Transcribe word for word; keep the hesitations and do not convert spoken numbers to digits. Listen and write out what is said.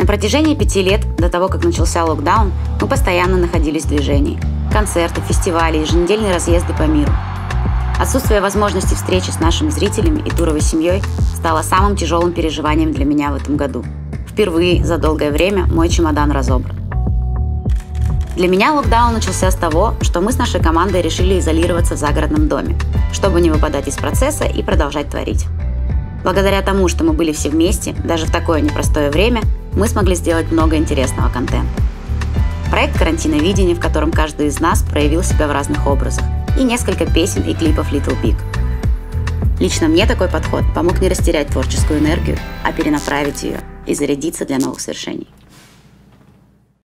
протяжении пяти лет, до того, как начался локдаун, мы постоянно находились в движении. Концерты, фестивали, еженедельные разъезды по миру. Отсутствие возможности встречи с нашими зрителями и туровой семьей стало самым тяжелым переживанием для меня в этом году. Впервые за долгое время мой чемодан разобран. Для меня локдаун начался с того, что мы с нашей командой решили изолироваться в загородном доме, чтобы не выпадать из процесса и продолжать творить. Благодаря тому, что мы были все вместе, даже в такое непростое время, мы смогли сделать много интересного контента. Проект «Карантиновидение», в котором каждый из нас проявил себя в разных образах, и несколько песен и клипов Little Big. Лично мне такой подход помог не растерять творческую энергию, а перенаправить ее и зарядиться для новых свершений.